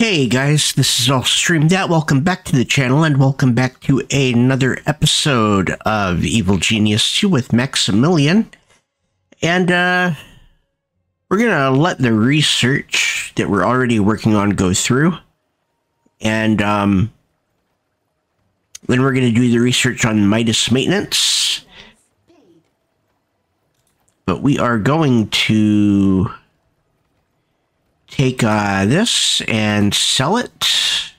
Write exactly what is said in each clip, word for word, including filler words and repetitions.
Hey guys, this is All Stream That. Welcome back to the channel and welcome back to another episode of Evil Genius two with Maximilian. And uh, we're gonna let the research that we're already working on go through. And um, then we're gonna do the research on Midas maintenance. But we are going to take uh, this and sell it.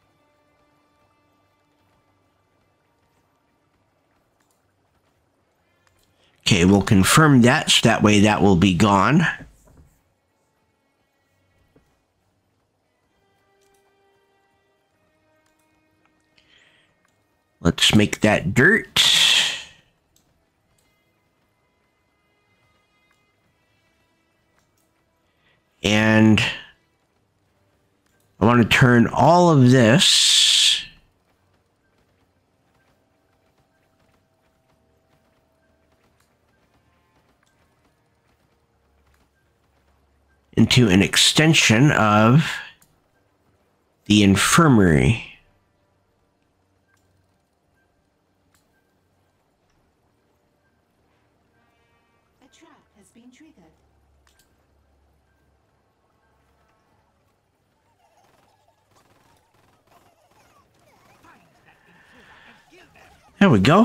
Okay, we'll confirm that, so that way that will be gone. Let's make that dirt. And I want to turn all of this into an extension of the infirmary. A trap has been triggered. There we go.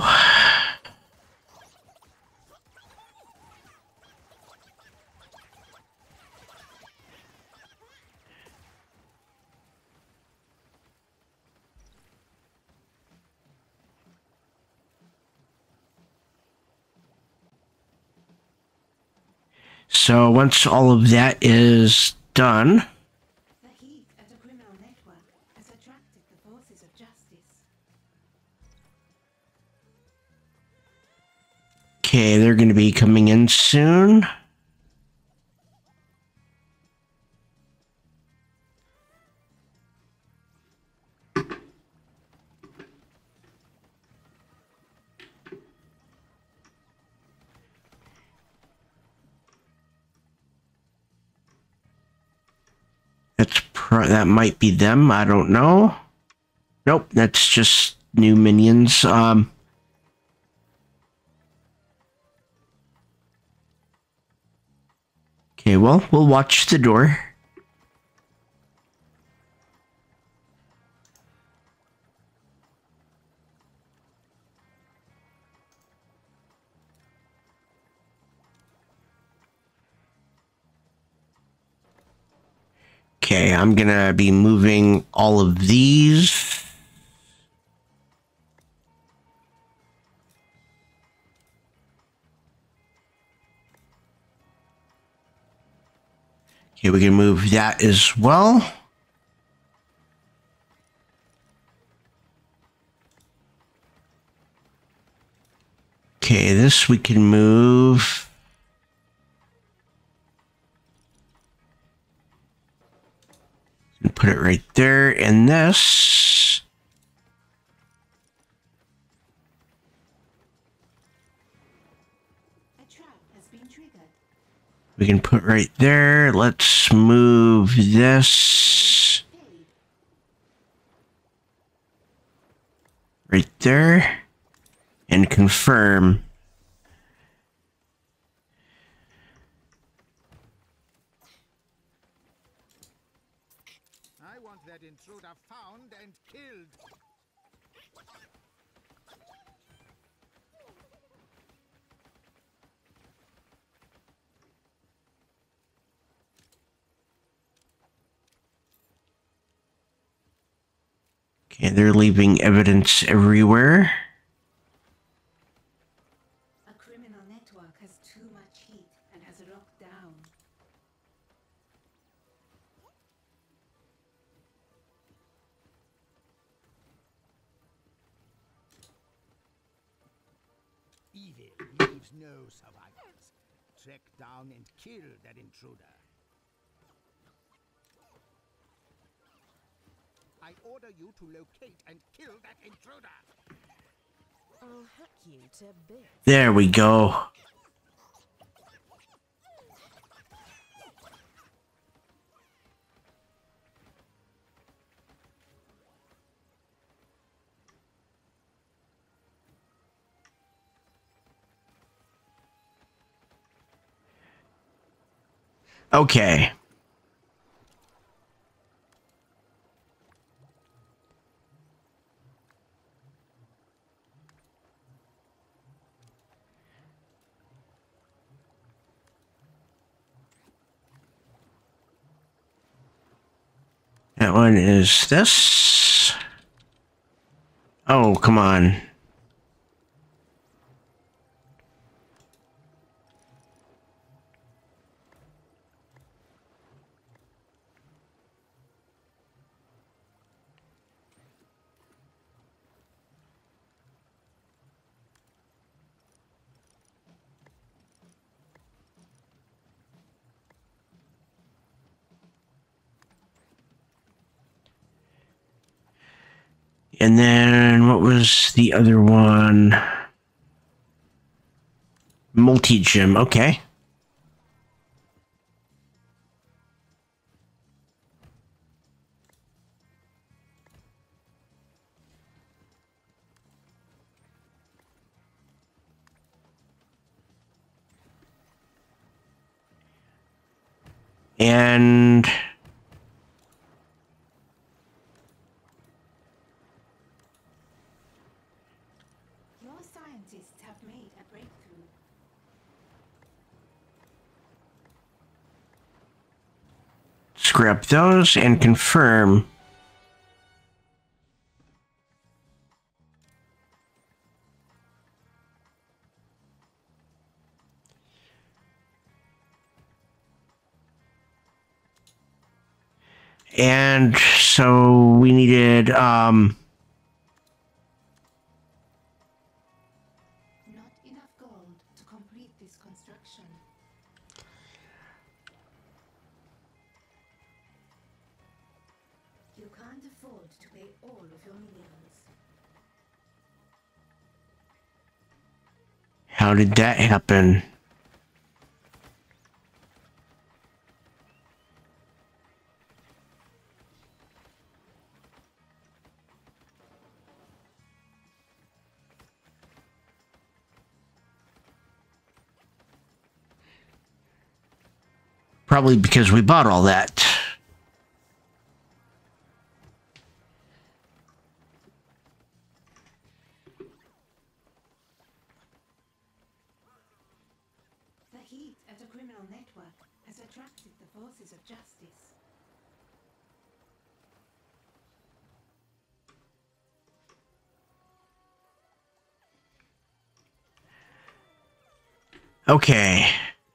So once all of that is done, The heat at a criminal network has attracted the forces of justice. okay, they're going to be coming in soon. That's pro that might be them. I don't know. Nope, that's just new minions. Um. Okay, well, we'll watch the door. Okay, I'm gonna be moving all of these. Okay, we can move that as well. Okay, this we can move. And put it right there, and this. A trap has been triggered. We can put right there. Let's move this right there and confirm. I want that intruder found and killed. Okay, they're leaving evidence everywhere. A criminal network has too much heat and has locked down. Evil leaves no survivors. Track down and kill that intruder. I order you to locate and kill that intruder. I'll hack you to bits. There we go. Okay. That one is this. Oh, come on. And then what was the other one? Multi-gym, okay. And Your scientists have made a breakthrough. scrap those and confirm. And so we needed, um, Not enough gold to complete this construction. You can't afford to pay all of your millions. how did that happen? Probably because we bought all that. The heat at a criminal network has attracted the forces of justice. Okay.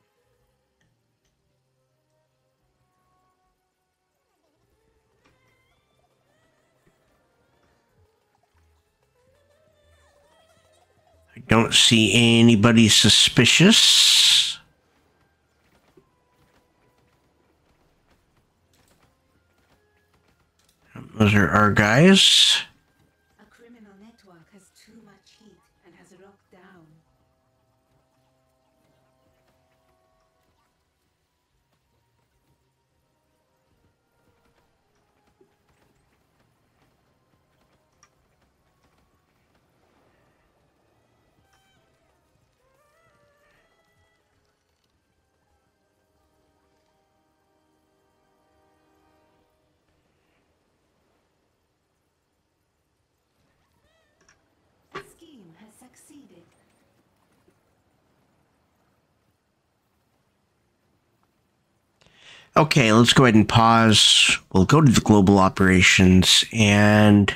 I don't see anybody suspicious. Those are our guys. A criminal network has too much heat and has locked down. The scheme has succeeded. Okay, let's go ahead and pause. We'll go to the global operations and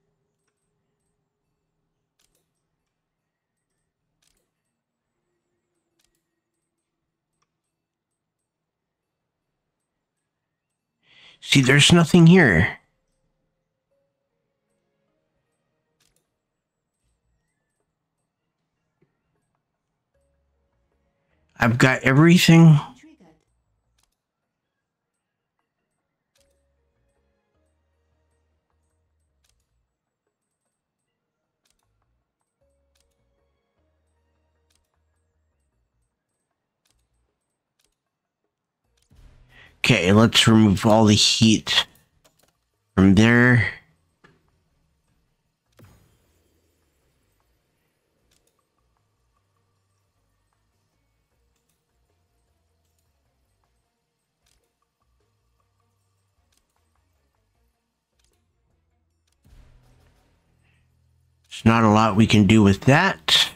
see, there's nothing here. I've got everything. Triggered. Okay, let's remove all the heat from there. There's not a lot we can do with that.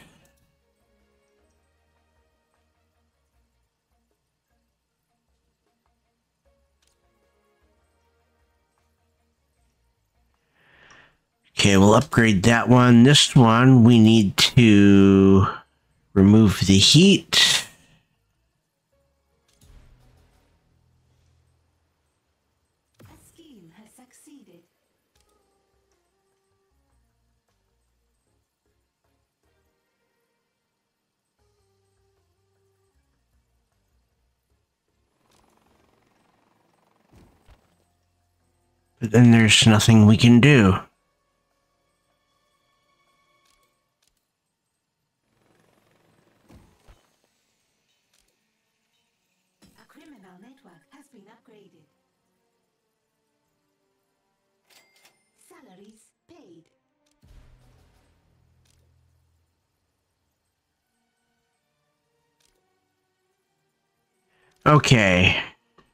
Okay, we'll upgrade that one. This one, we need to remove the heat. A scheme has succeeded. But then there's nothing we can do. A criminal network has been upgraded. Salaries paid. Okay.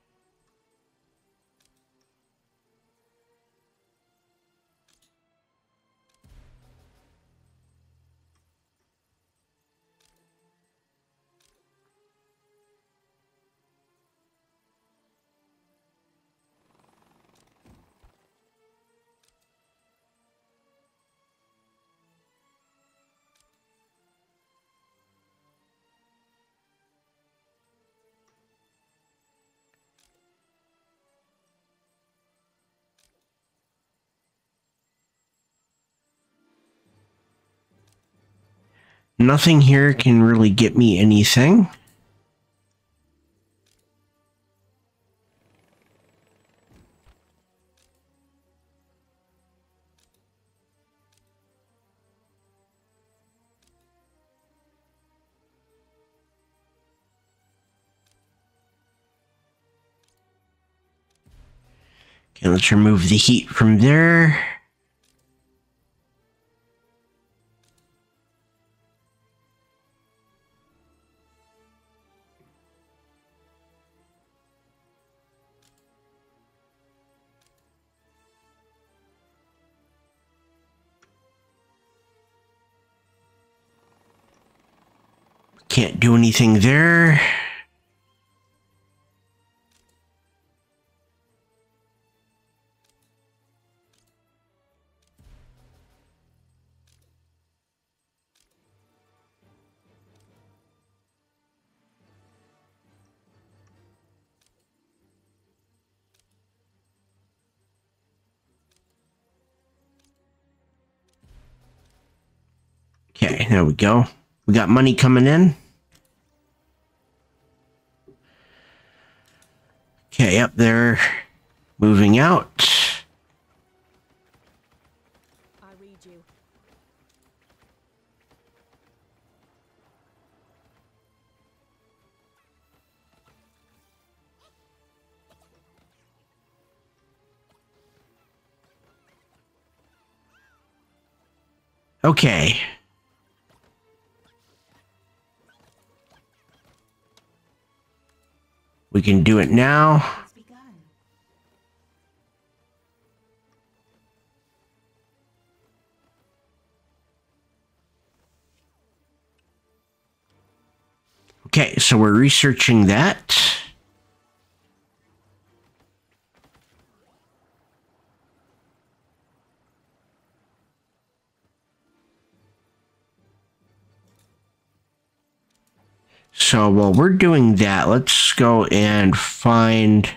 Nothing here can really get me anything. Okay, let's remove the heat from there. Can't do anything there. Okay, there we go. We got money coming in. Okay, up there, moving out. I read you. Okay. We can do it now. Has begun. Okay, so we're researching that. So while we're doing that, let's go and find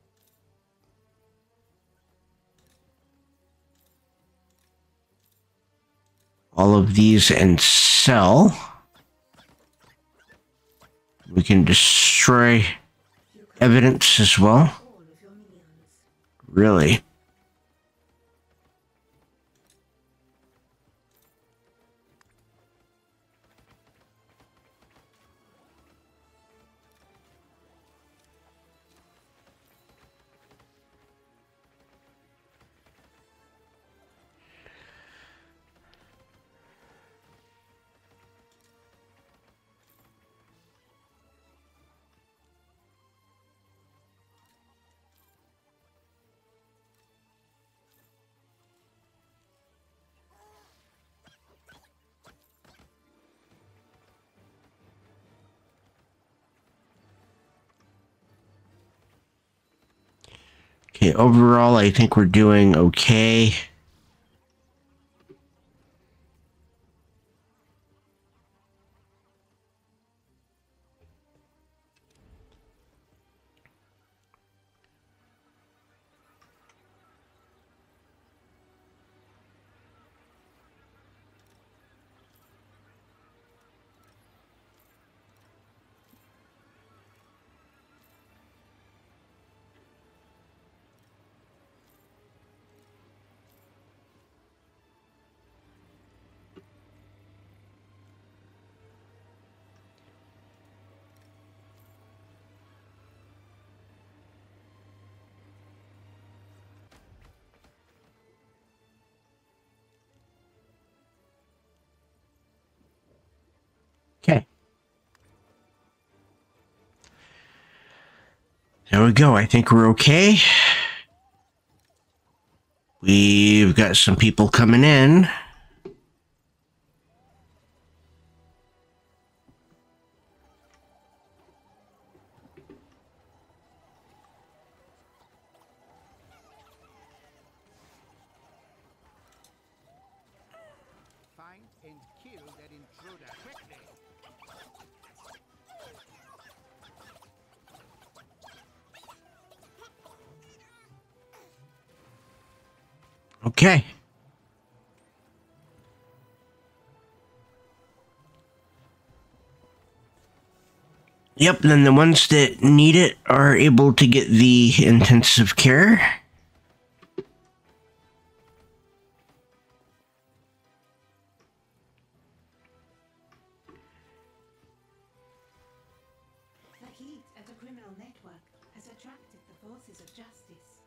all of these and sell. We can destroy evidence as well. All of your minions. Really? Okay, overall, I think we're doing okay. Okay. There we go. I think we're okay. We've got some people coming in. Find and kill that intruder quickly. Okay. Yep, then the ones that need it are able to get the intensive care. The heat at a criminal network has attracted the forces of justice.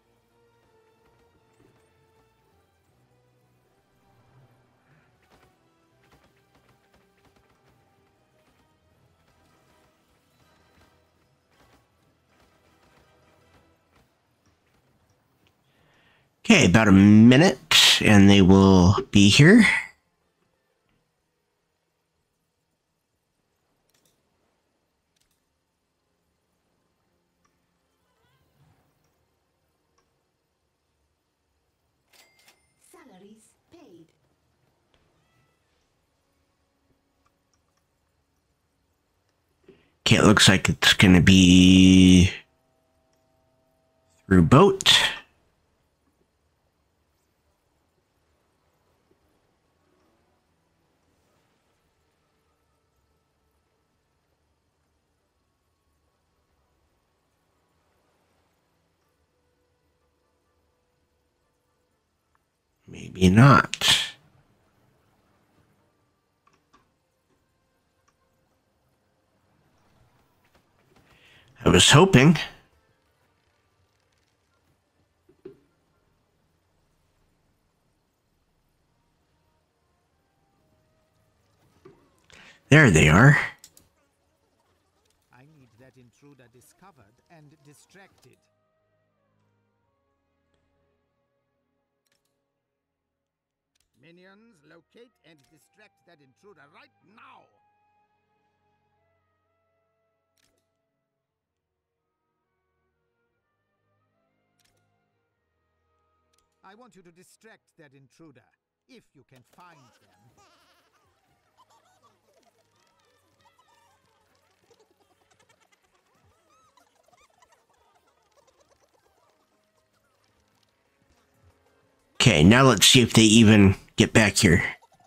Okay, about a minute, and they will be here. Salaries paid. Okay, it looks like it's going to be through boat. Maybe not. I was hoping. There they are. I need that intruder discovered and distracted. Minions, locate and distract that intruder right now! I want you to distract that intruder, if you can find them. Okay, now let's see if they even get back here.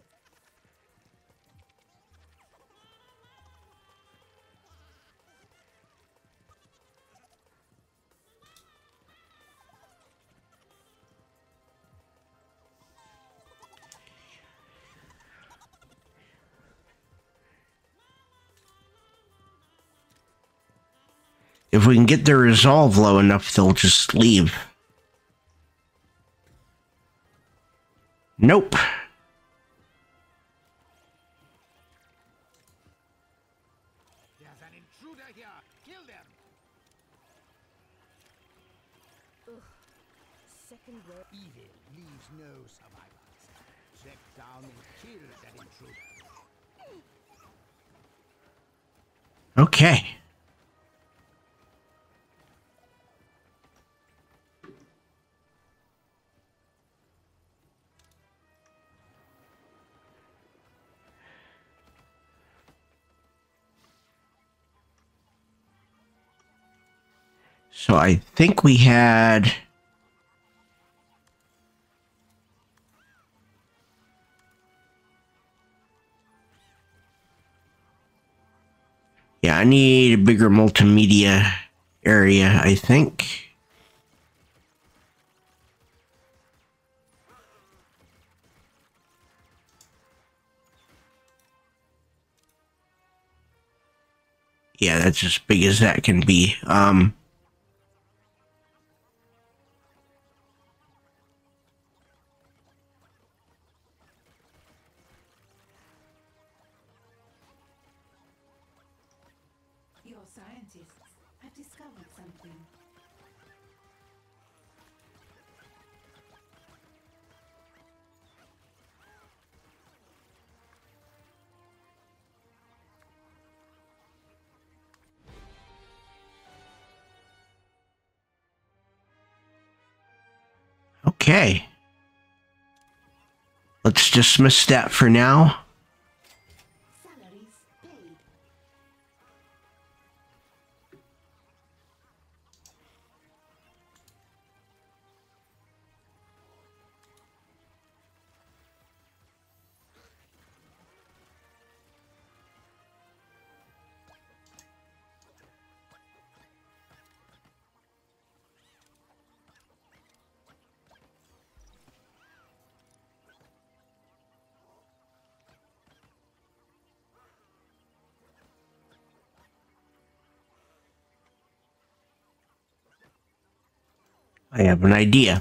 If we can get their resolve low enough, they'll just leave. Nope. There's an intruder here! Kill them! Ugh. Second wave. Evil leaves no survivors. Track down and kill that intruder. Okay. So I think we had... Yeah, I need a bigger multimedia area, I think. Yeah, that's as big as that can be. Um... Your scientists have discovered something. Okay. Let's dismiss that for now. Salaries paid. I have an idea.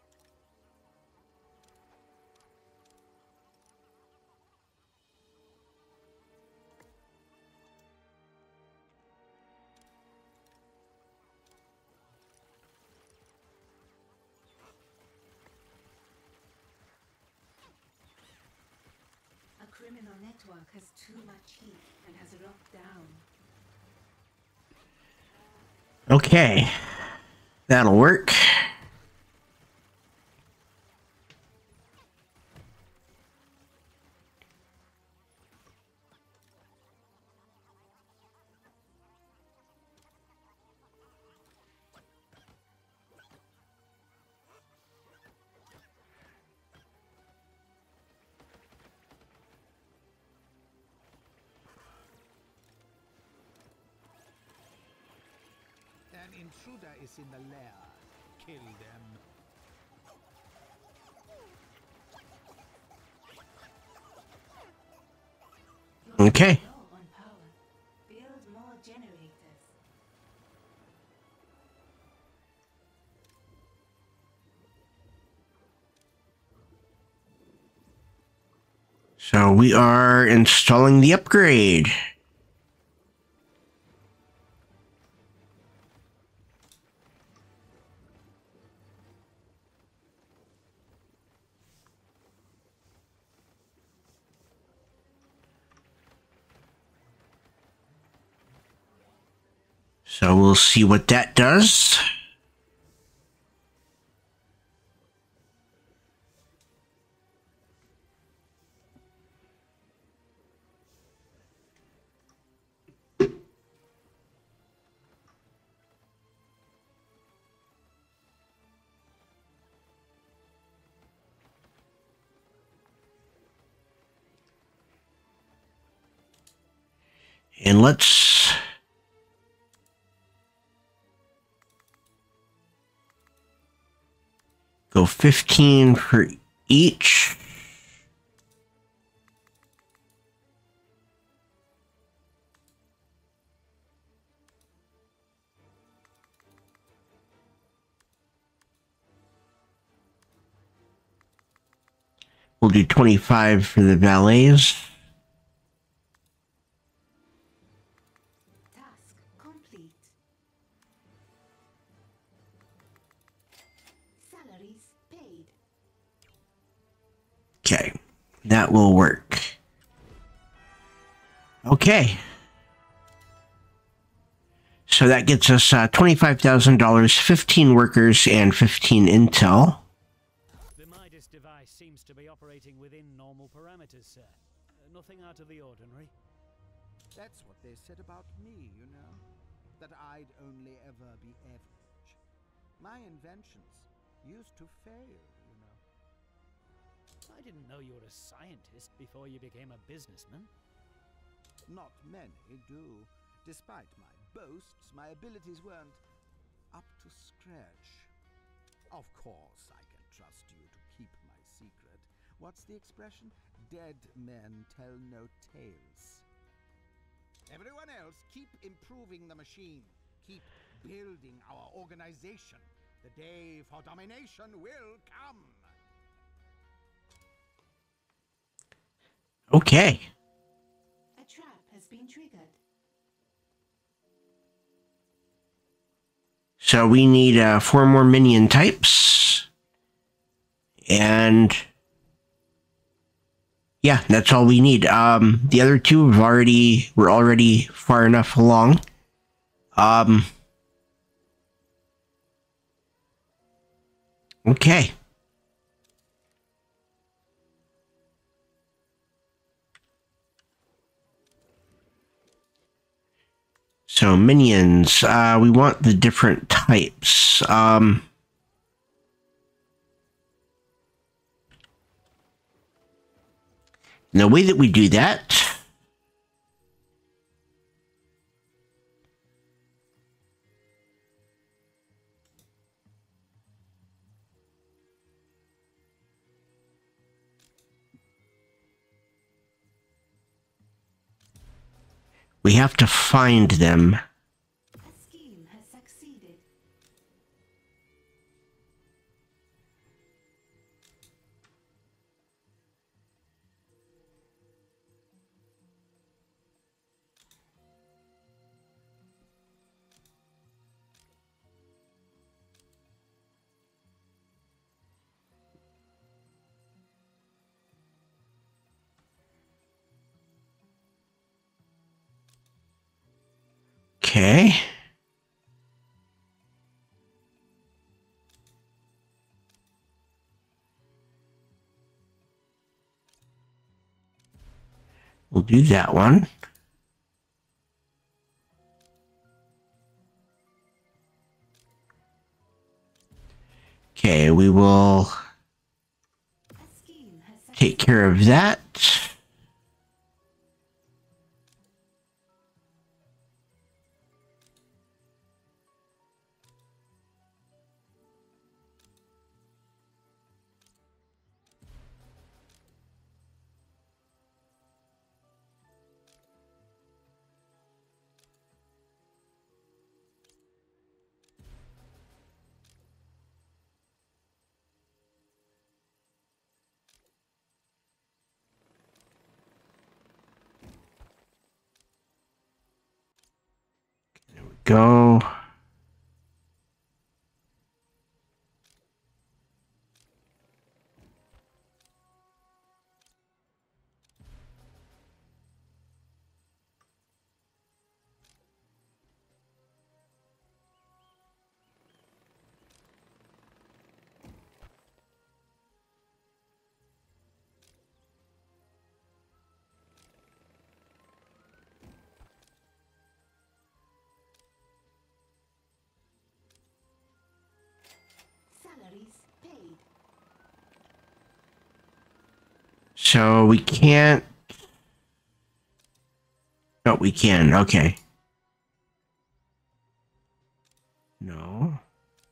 A criminal network has too much heat and has locked down. Okay. That'll work. An intruder is in the lair. Kill them. Okay. Low on power. Build more generators. So we are installing the upgrade. So we'll see what that does. And let's go fifteen for each. We'll do twenty-five for the valets. Task complete. Salaries paid. Okay, that will work. Okay. So that gets us uh, twenty-five thousand dollars, fifteen workers, and fifteen intel. The Midas device seems to be operating within normal parameters, sir. Uh, nothing out of the ordinary. That's what they said about me, you know. That I'd only ever be average. My inventions used to fail, you know. I didn't know you were a scientist before you became a businessman. Not many do. Despite my boasts, my abilities weren't up to scratch. Of course, I can trust you to keep my secret. What's the expression? Dead men tell no tales. Everyone else, keep improving the machine. Keep building our organization. The day for domination will come. Okay. A trap has been triggered. So we need uh, four more minion types. And yeah, that's all we need. Um, the other two have already, we're already far enough along. Um, okay. So minions, uh, we want the different types. Um, and the way that we do that, we have to find them. A scheme has succeeded. Okay. We'll do that one. Okay, we will A scheme has succeeded. take care of that. There we go. Salaries paid. So we can't. Oh, we can. Okay. No.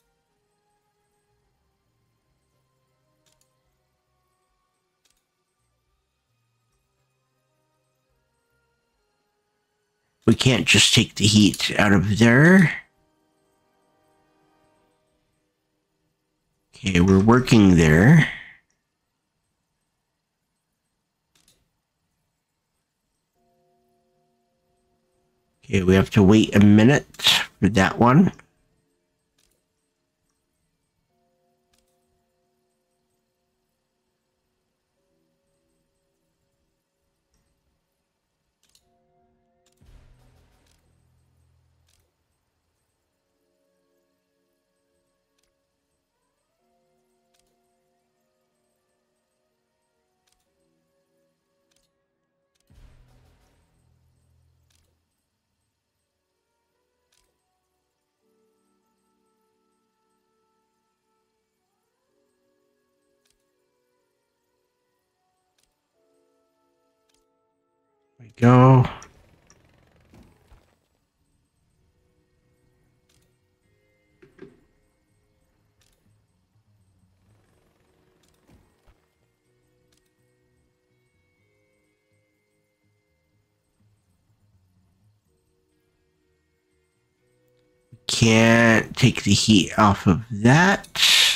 We can't just take the heat out of there. Okay, we're working there. Okay, we have to wait a minute for that one. we go. Can't take the heat off of that.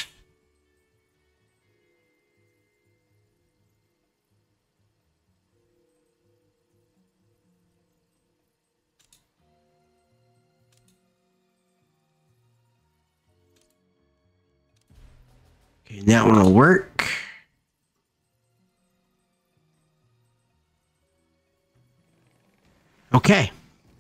Okay, that one will work. Okay.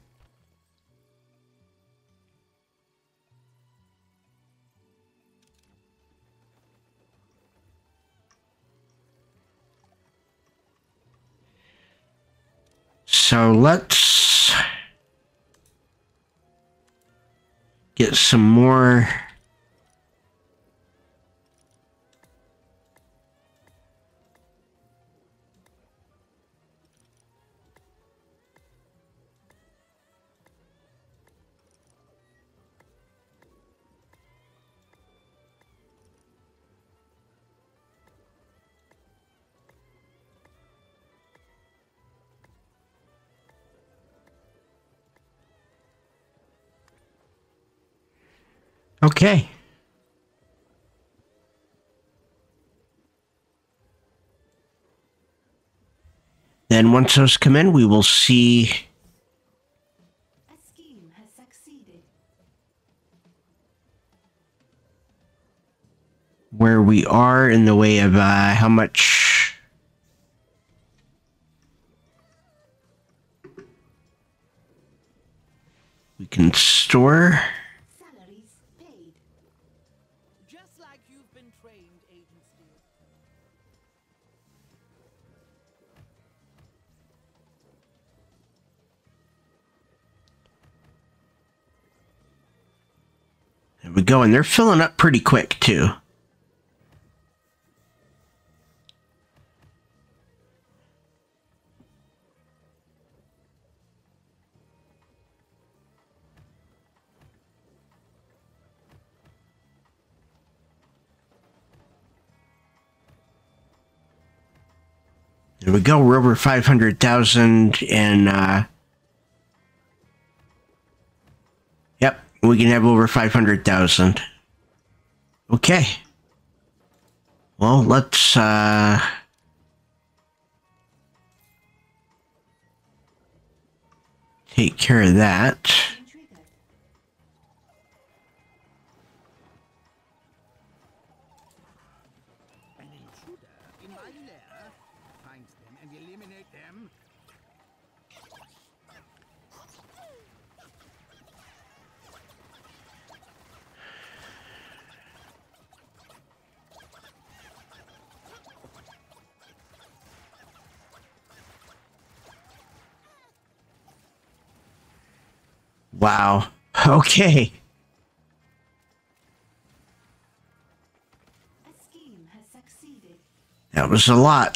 So let's get some more okay. Then once those come in, we will see A scheme has succeeded. where we are in the way of uh, how much we can store. Salaries paid. Just like you've been trained, Agent Steel. There we go, and they're filling up pretty quick too. There we go. We're over five hundred thousand, and uh, yep, we can have over five hundred thousand. Okay. Well, let's uh, take care of that. Triggered. An intruder in my lair. Find them and eliminate them. Wow. Okay. A scheme has succeeded. That was a lot.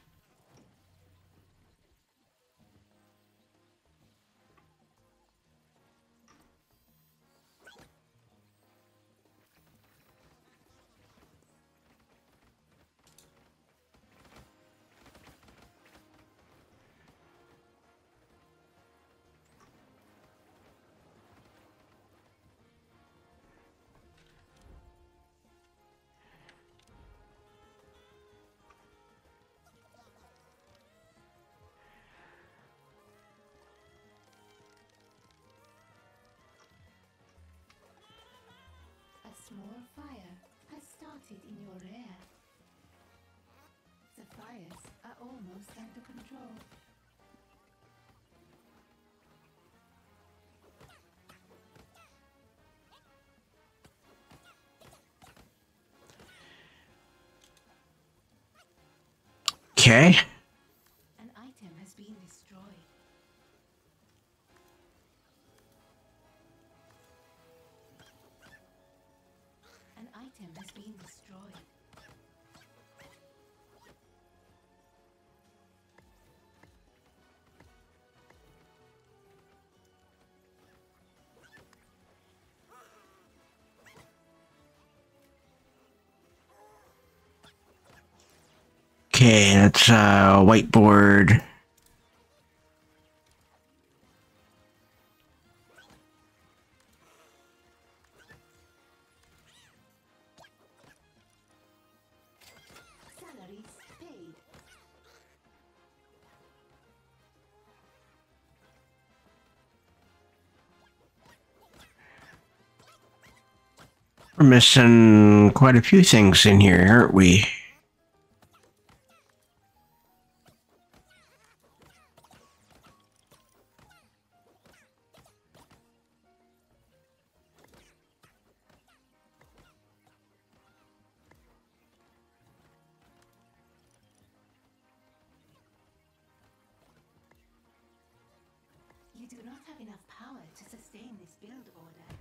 A small fire has started in your lair. The fires are almost under control. Okay. An item has been destroyed. An item has been destroyed. Okay, that's a whiteboard. Salaries paid. We're missing quite a few things in here, aren't we? You do not have enough power to sustain this build order.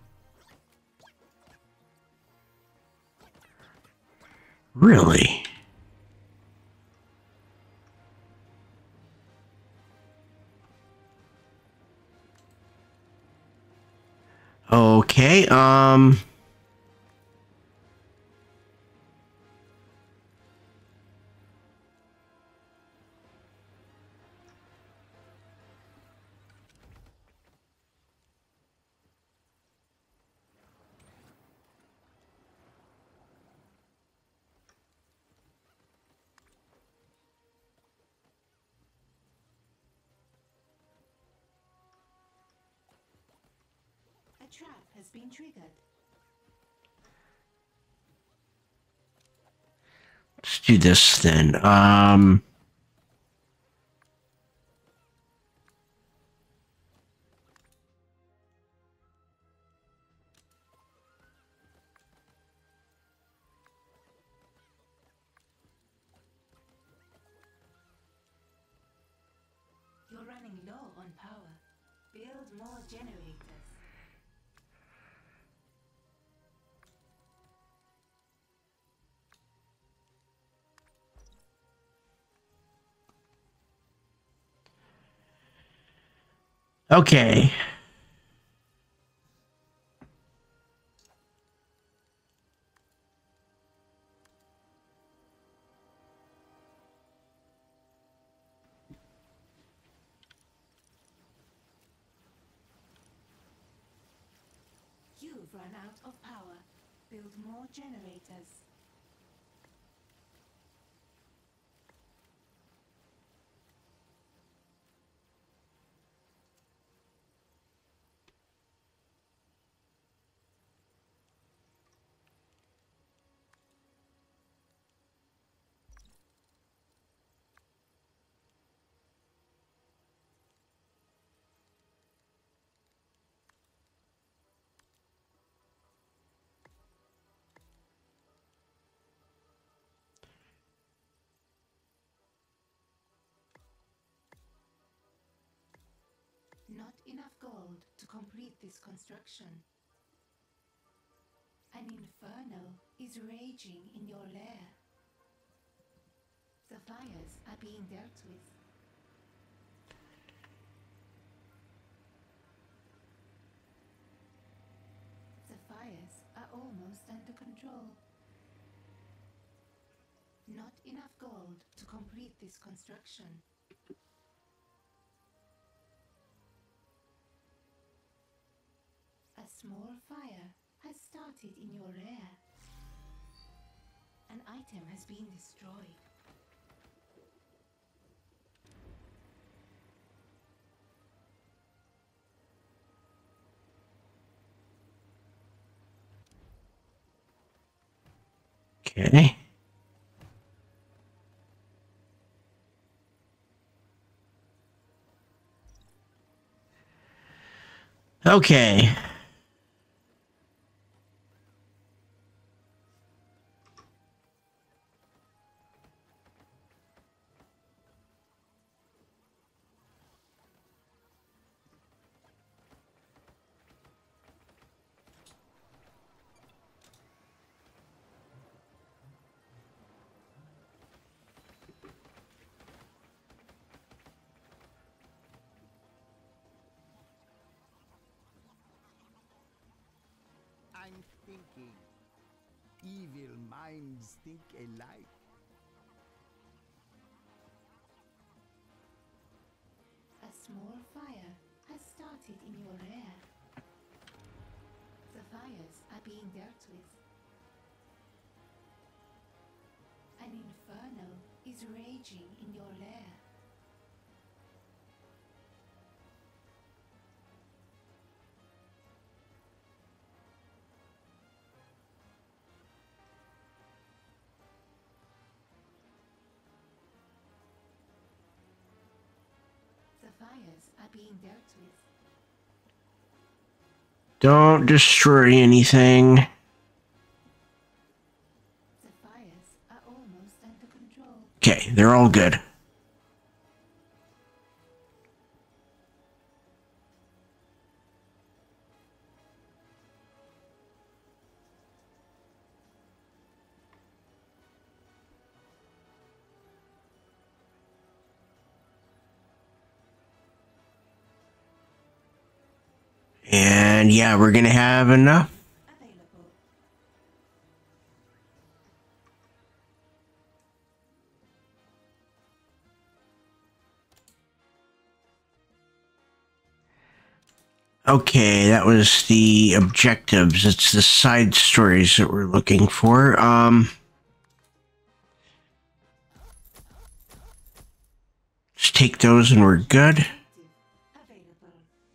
Really? Okay, um... A trap has been triggered. let's do this then. Um... You're running low on power. Build more generators. Okay. You've run out of power. Build more generators. Not enough gold to complete this construction. An inferno is raging in your lair. The fires are being dealt with. The fires are almost under control. Not enough gold to complete this construction. A small fire has started in your lair. An item has been destroyed. Okay. Okay. I'm thinking. Evil minds think alike. spotted in your lair. The fires are being dealt with. An inferno is raging in your lair. The fires are being dealt with. Don't destroy anything. The fires are almost under control. Okay, they're all good. And yeah, we're gonna have enough. Available. Okay, that was the objectives. It's the side stories that we're looking for. Um, let's take those and we're good. Available.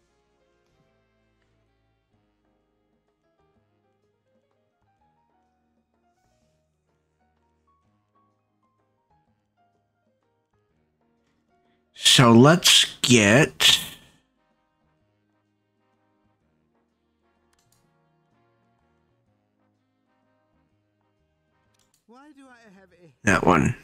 So let's get Why do I have a that one.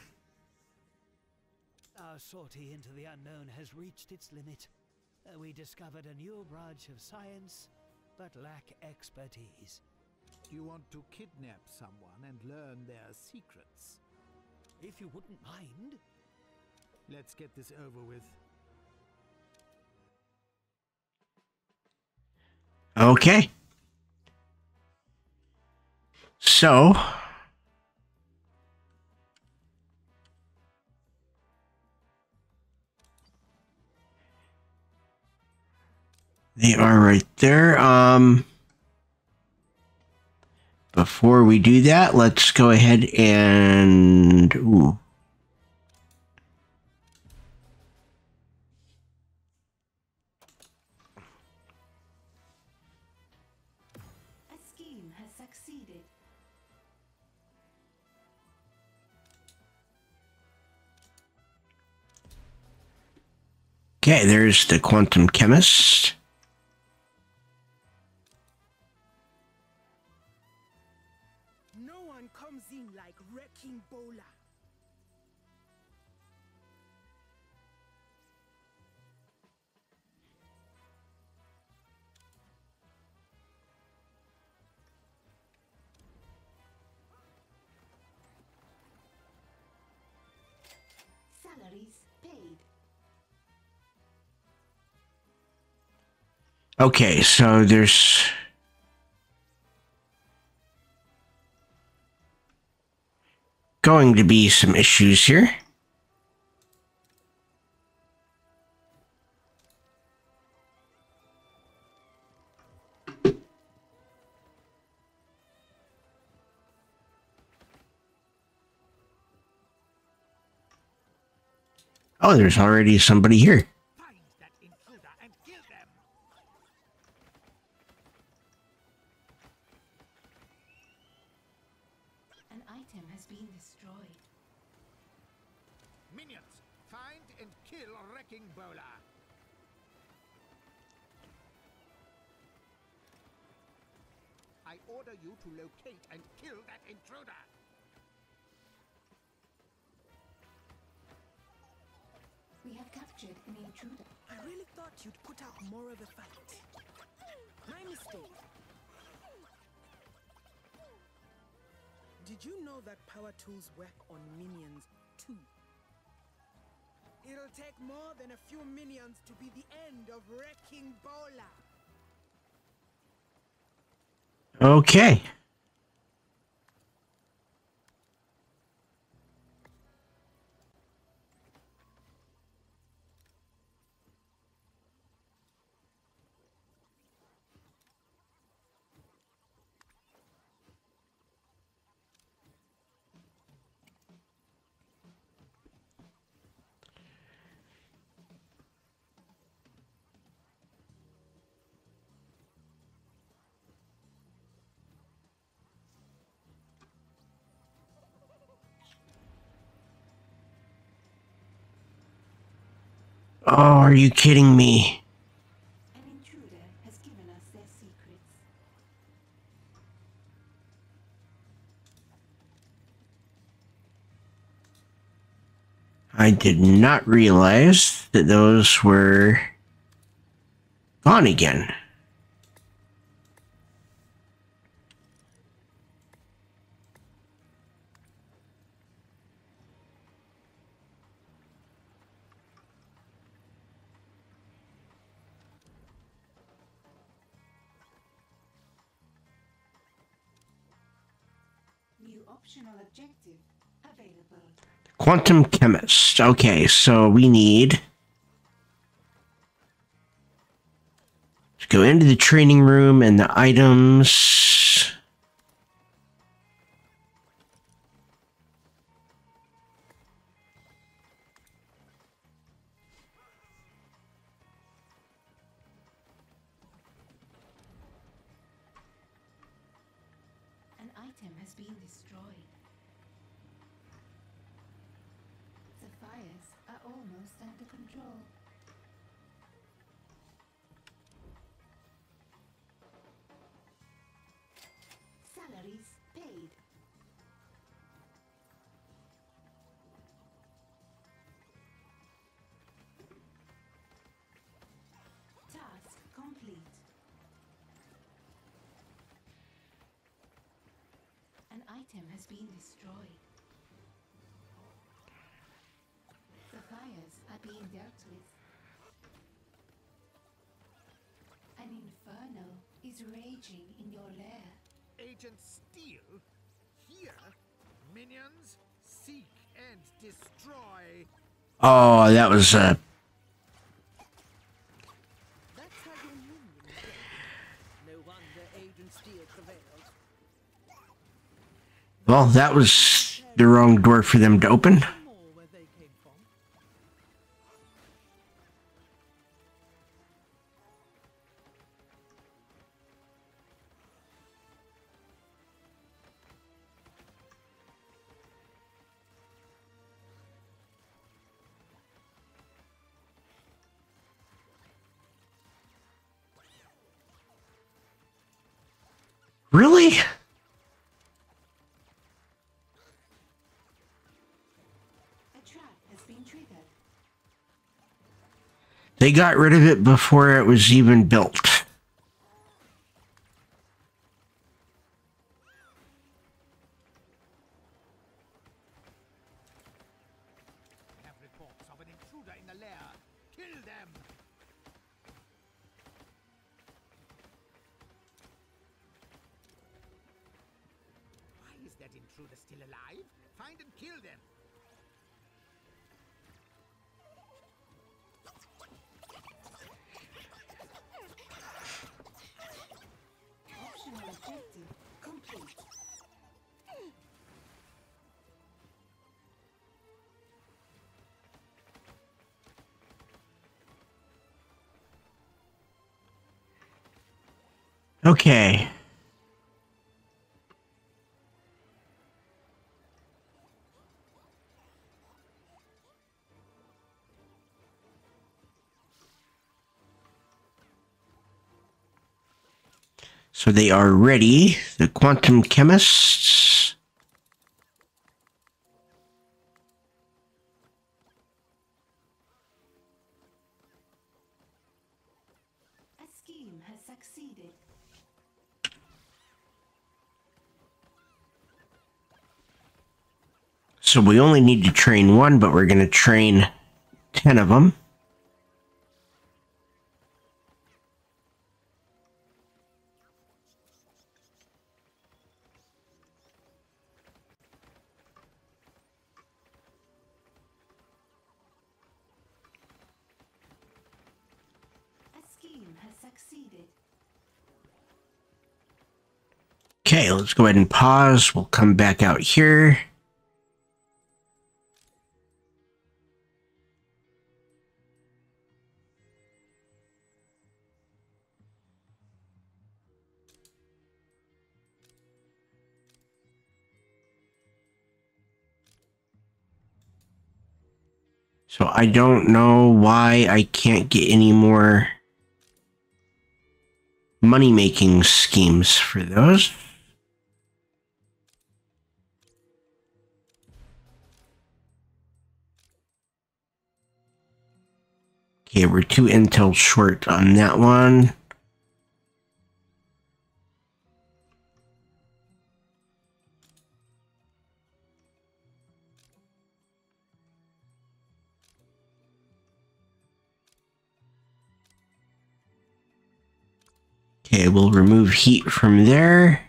Our sortie into the unknown has reached its limit. Uh, we discovered a new branch of science, but lack expertise. You want to kidnap someone and learn their secrets? If you wouldn't mind. Let's get this over with. Okay. So they are right there. Um, before we do that, let's go ahead and ooh. A scheme has succeeded. Okay, there's the quantum chemist. No one comes in like wrecking bowler. Salaries paid. Okay, so there's going to be some issues here. Oh, there's already somebody here. Find that intruder and kill them! An item has been destroyed. Minions, find and kill Wrecking Bowler! I order you to locate and kill that intruder! We have captured an intruder. I really thought you'd put out more of a fight. My mistake. Did you know that power tools work on minions too? It'll take more than a few minions to be the end of Wrecking Bowler. Okay. Oh, are you kidding me? An intruder has given us their secrets. I did not realize that those were gone again. New optional objective available. Quantum chemist. Okay, so we need to go into the training room and the items. An item has been destroyed. The fires are almost under control. Salaries paid. Task complete. An item has been destroyed. The fires are being dealt with. An inferno is raging in your lair. Agent Steel? Here? Minions? Seek and destroy. Oh, that was uh That's how your minions go. No wonder Agent Steel prevailed. well, that was the wrong door for them to open. More where they came from. Really? A trap has been triggered. They got rid of it before it was even built. I have reports of an intruder in the lair. Kill them! Why is that intruder still alive? Find and kill them! Optional objective complete. Okay. So they are ready, the quantum chemists. A scheme has succeeded. So we only need to train one, but we're going to train ten of them. A scheme has succeeded. Okay, let's go ahead and pause. We'll come back out here. So I don't know why I can't get any more money-making schemes for those. Okay, we're two intel short on that one. Okay, we'll remove heat from there.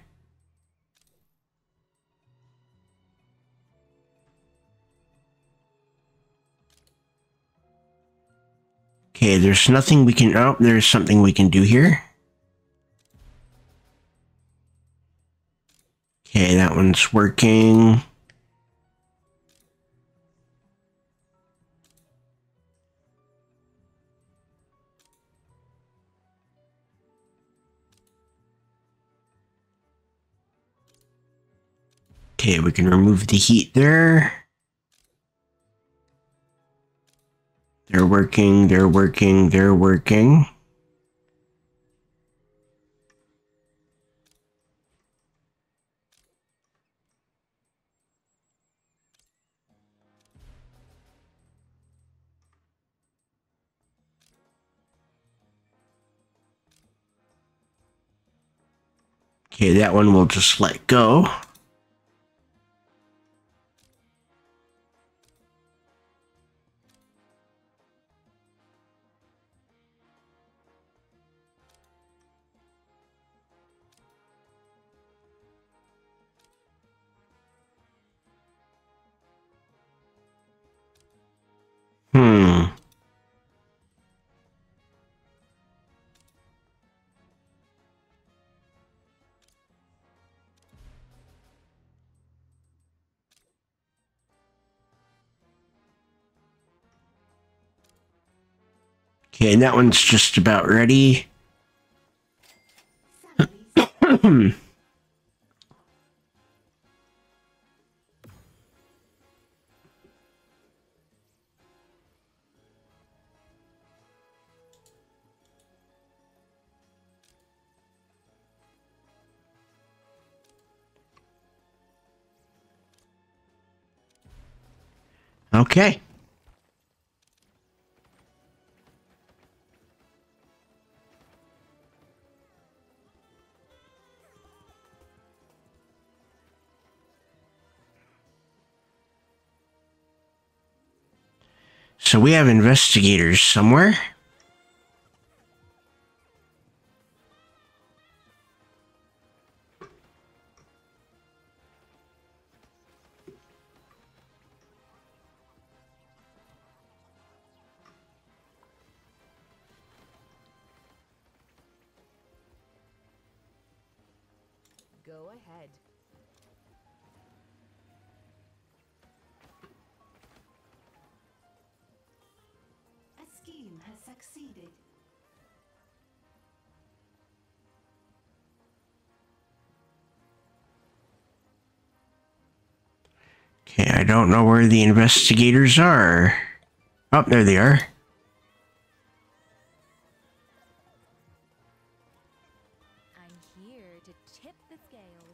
Okay, there's nothing we can... Oh, there's something we can do here. Okay, that one's working. Okay, we can remove the heat there. They're working, they're working, they're working. Okay, that one we'll just let go. Hmm. Okay, and that one's just about ready. Salaries. Okay. So we have investigators somewhere. Go ahead. A scheme has succeeded. Okay, I don't know where the investigators are. Oh, there they are. I'm here to tip the scales.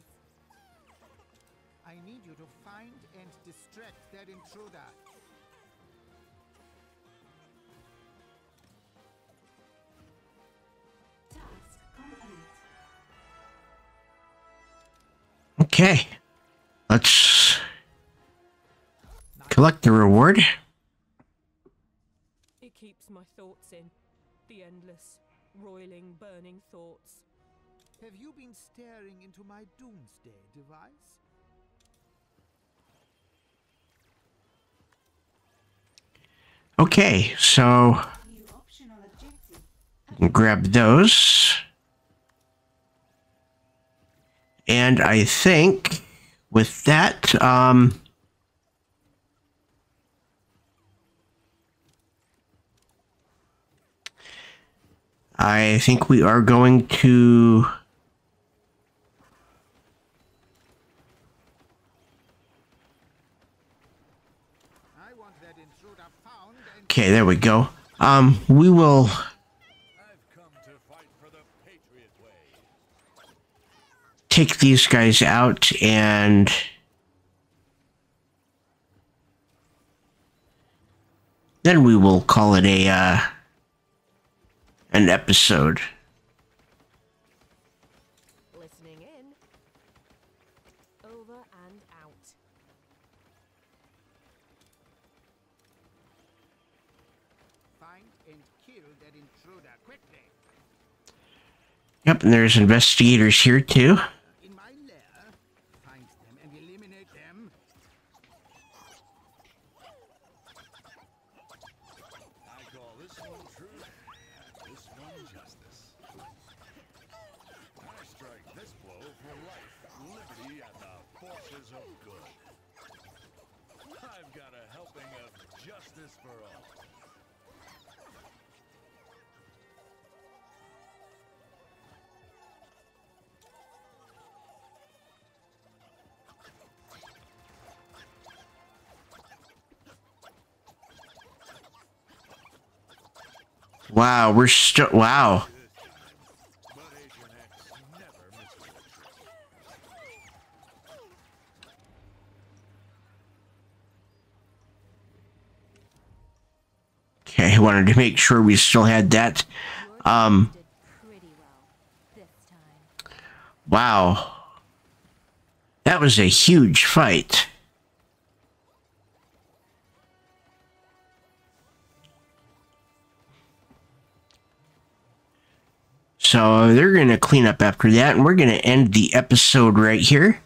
I need you to find and distract that intruder. Task complete. Okay. Let's collect the reward. It keeps my thoughts in. The endless, roiling, burning thoughts. Have you been staring into my doomsday device? Okay, so New optional objective. we can grab those. And I think with that, um, I think we are going to I want that intruder found Okay, there we go. Um, we will take these guys out and then we will call it a, uh, an episode. Listening in. Over and out. Find and kill that intruder quickly. Yep, and there's investigators here too. In my lair, find them and eliminate them. I call this one truth, this one justice. I strike this blow for life, liberty, and the forces of good. I've got a helping of justice for all. Wow, we're still, wow. But Agent X never misses a trick. Okay, I wanted to make sure we still had that. Um, Did pretty well this time. wow. That was a huge fight. So they're going to clean up after that, and we're going to end the episode right here.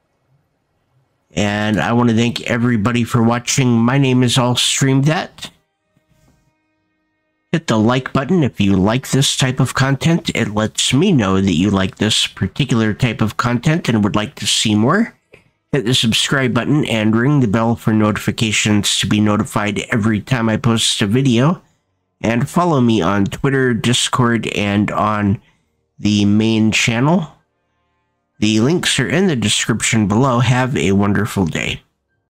And I want to thank everybody for watching. My name is All Stream That. Hit the like button if you like this type of content. It lets me know that you like this particular type of content and would like to see more. Hit the subscribe button and ring the bell for notifications to be notified every time I post a video. And follow me on Twitter, Discord, and on the main channel. The links are in the description below. Have a wonderful day.